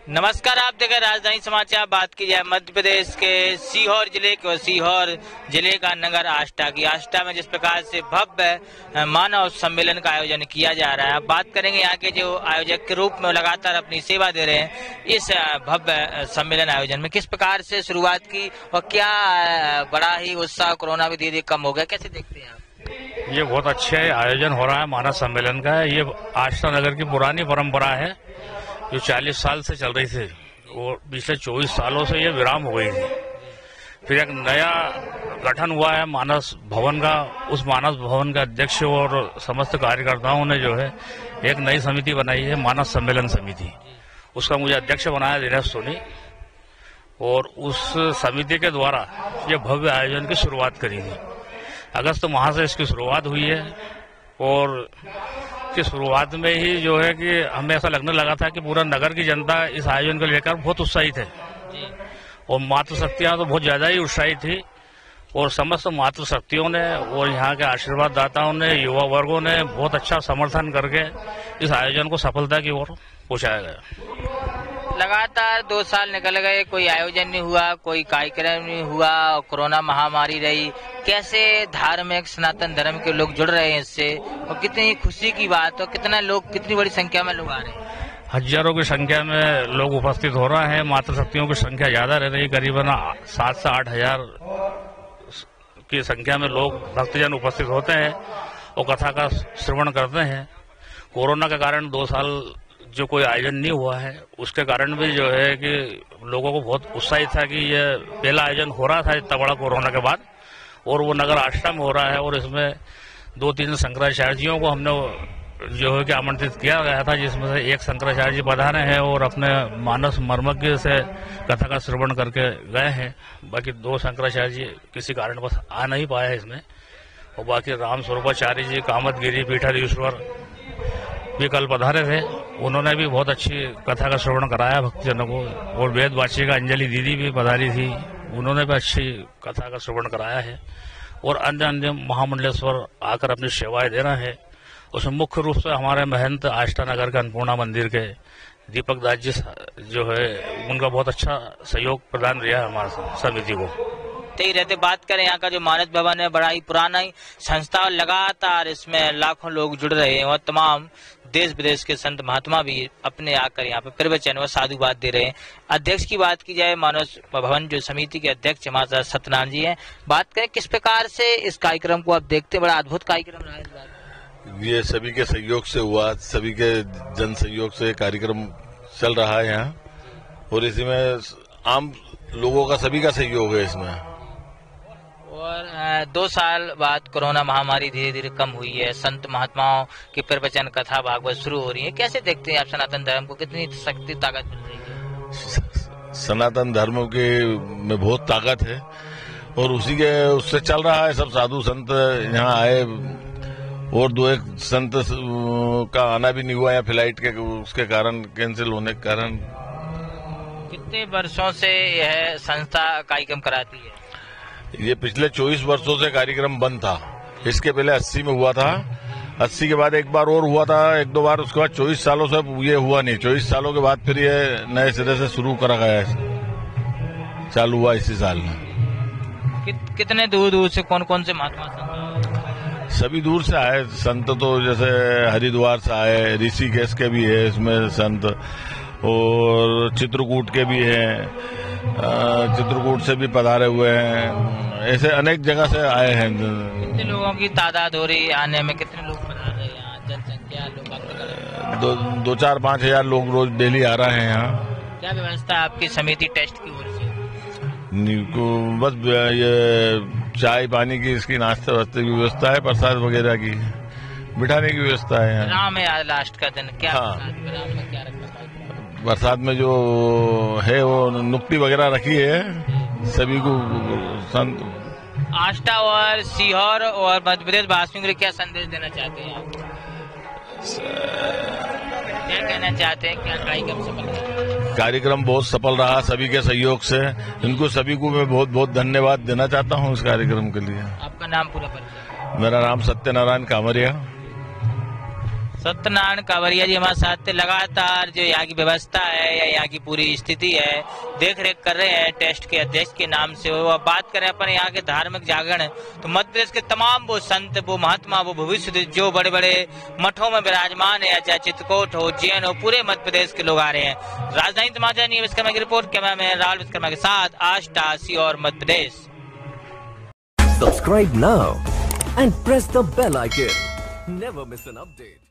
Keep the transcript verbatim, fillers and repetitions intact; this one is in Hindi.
नमस्कार, आप देख रहे राजधानी समाचार। बात की जाए मध्य प्रदेश के सीहोर जिले के सीहोर जिले का नगर आष्टा की आष्टा में जिस प्रकार से भव्य मानव सम्मेलन का आयोजन किया जा रहा है, बात करेंगे यहाँ के जो आयोजक के रूप में लगातार अपनी सेवा दे रहे हैं इस भव्य सम्मेलन आयोजन में किस प्रकार से शुरुआत की और क्या बड़ा ही उत्साह कोरोना भी धीरे धीरे कम हो गया, कैसे देखते हैं आप? ये बहुत अच्छे आयोजन हो रहा है मानव सम्मेलन का। ये आष्टा नगर की पुरानी परंपरा है जो चालीस साल से चल रही थी और पिछले चौबीस सालों से ये विराम हो गई थी। फिर एक नया गठन हुआ है मानस भवन का। उस मानस भवन का अध्यक्ष और समस्त कार्यकर्ताओं ने जो है एक नई समिति बनाई है, मानस सम्मेलन समिति। उसका मुझे अध्यक्ष बनाया दिनेश सोनी और उस समिति के द्वारा ये भव्य आयोजन की शुरुआत करी थी। अगस्त माह से इसकी शुरुआत हुई है और की शुरुआत में ही जो है कि हमें ऐसा लगने लगा था कि पूरा नगर की जनता इस आयोजन को लेकर बहुत उत्साहित है और मातृशक्तियां तो बहुत ज्यादा ही उत्साहित थी और समस्त मातृशक्तियों ने और यहाँ के आशीर्वाद दाताओं ने, युवा वर्गों ने बहुत अच्छा समर्थन करके इस आयोजन को सफलता की ओर पहुंचाया गया। लगातार दो साल निकल गए, कोई आयोजन नहीं हुआ, कोई कार्यक्रम नहीं हुआ और कोरोना महामारी रही। कैसे धार्मिक सनातन धर्म के लोग जुड़ रहे हैं इससे और कितनी खुशी की बात और कितना लोग, कितनी बड़ी संख्या में लोग आ रहे हैं? हजारों की संख्या में लोग उपस्थित हो रहे हैं। मातृशक्तियों की संख्या ज्यादा रह रही है, करीबन सात से आठ हजार की संख्या में लोग भक्तजन उपस्थित होते हैं और कथा का श्रवण करते हैं। कोरोना के कारण दो साल जो कोई आयोजन नहीं हुआ है उसके कारण भी जो है कि लोगों को बहुत उत्साहित था कि ये पहला आयोजन हो रहा था इतना बड़ा कोरोना के बाद और वो नगर आष्टा में हो रहा है और इसमें दो तीन शंकराचार्यों को हमने जो है कि आमंत्रित किया गया था, जिसमें से एक शंकराचार्य जी पधारे हैं और अपने मानस मर्मज्ञ से कथा का श्रवण करके गए हैं। बाकी दो शंकराचार्य जी किसी कारण बस आ नहीं पाए इसमें और बाकी राम स्वरूपाचार्य जी, कामतगिरी पीठाधीश्वर भी कल पधारे थे। उन्होंने भी बहुत अच्छी कथा का श्रवण कराया भक्तजनों को और वेदवाची का अंजलि दीदी भी पधारी थी, उन्होंने भी अच्छी कथा का श्रवण कराया है और अन्य अन्य महामंडलेश्वर आकर अपनी सेवाएं दे रहे हैं। उसमें मुख्य रूप से हमारे महंत आष्टा नगर के अन्नपूर्णा मंदिर के दीपक दास जी जो है उनका बहुत अच्छा सहयोग प्रदान रहा है हमारे समिति को। ही रहते बात करें यहाँ का जो मानस भवन है, बड़ा ही पुराना ही संस्था और लगातार इसमें लाखों लोग जुड़ रहे हैं और तमाम देश विदेश के संत महात्मा भी अपने आकर यहाँ पे प्रवचन व साधुवाद दे रहे हैं। अध्यक्ष की बात की जाए, मानस भवन जो समिति के अध्यक्ष हमारे साथ सत्यनारायण जी हैं, बात करें किस प्रकार से इस कार्यक्रम को आप देखते? बड़ा अद्भुत कार्यक्रम रहा है। ये सभी के सहयोग से हुआ, सभी के जन सहयोग से कार्यक्रम चल रहा है यहाँ और इसी में आम लोगों का सभी का सहयोग है इसमें। और दो साल बाद कोरोना महामारी धीरे धीरे कम हुई है, संत महात्माओं की प्रवचन कथा भागवत शुरू हो रही है, कैसे देखते हैं आप सनातन धर्म को? कितनी शक्ति ताकत मिल रही है? सनातन धर्म के में बहुत ताकत है और उसी के उससे चल रहा है। सब साधु संत यहाँ आए और दो एक संत का आना भी नहीं हुआ या फ्लाइट के उसके कारण कैंसिल होने के कारण। कितने वर्षों से यह संस्था कार्यक्रम कराती है? ये पिछले चौबीस वर्षों से कार्यक्रम बंद था। इसके पहले अस्सी में हुआ था, अस्सी के बाद एक बार और हुआ था, एक दो बार, उसके बाद चौबीस सालों से ये हुआ नहीं। चौबीस सालों के बाद फिर ये नए सिरे से शुरू करा गया है, चालू हुआ इसी साल में। कि, कितने दूर दूर से कौन कौन से महात्मा संत? सभी दूर से आए संत, तो जैसे हरिद्वार से आए, ऋषिकेश के भी है इसमें संत और चित्रकूट के भी हैं, चित्रकूट से भी पधारे हुए हैं, ऐसे अनेक जगह से आए हैं। कितने लोगों की तादाद हो रही है आने में? कितने लोग पधार रहे हैं यहाँ? जनसंख्या लोग दो, दो चार पाँच हजार लोग रोज डेली आ रहे हैं यहाँ। क्या व्यवस्था है आपकी समिति टेस्ट की ओर से? बस ये चाय पानी की, इसकी नाश्ते वास्ते की व्यवस्था है, प्रसाद वगैरह की, बिठाने की व्यवस्था है यहाँ। राम है आज लास्ट का दिन, क्या हाँ। प्रसाद में क्या रखा? बरसात में जो है वो नुक्ति वगैरह रखी है सभी को संत। आष्टा और सीहोर और मध्य प्रदेश वासियों के लिए क्या संदेश देना चाहते हैं आप? क्या कहना चाहते हैं? क्या कार्यक्रम सफल रहा? कार्यक्रम बहुत सफल रहा सभी के सहयोग से। इनको सभी को मैं बहुत बहुत धन्यवाद देना चाहता हूँ इस कार्यक्रम के लिए। आपका नाम पूरा परिचय? मेरा नाम सत्यनारायण कामरिया। सत्यनारायण कावरिया जी हमारे साथ थे। लगातार जो यहाँ की व्यवस्था है या यहाँ की पूरी स्थिति है देख रेख कर रहे हैं ट्रस्ट के अध्यक्ष के नाम से। वो अब बात करें अपन यहाँ के धार्मिक जागरण, तो मध्य प्रदेश के तमाम वो संत, वो महात्मा, वो भविष्य जो बड़े बड़े मठों में विराजमान है, चाहे चित्रकूट हो, उज्जैन हो, पूरे मध्य प्रदेश के लोग आ रहे हैं। राजधानी समाचार न्यूज विश्वकर्मा की report, camera man Rahul Vishwakarma के साथ Ashta, Sehore, Madhya Pradesh. Subscribe now and press the bell icon. Never miss an update.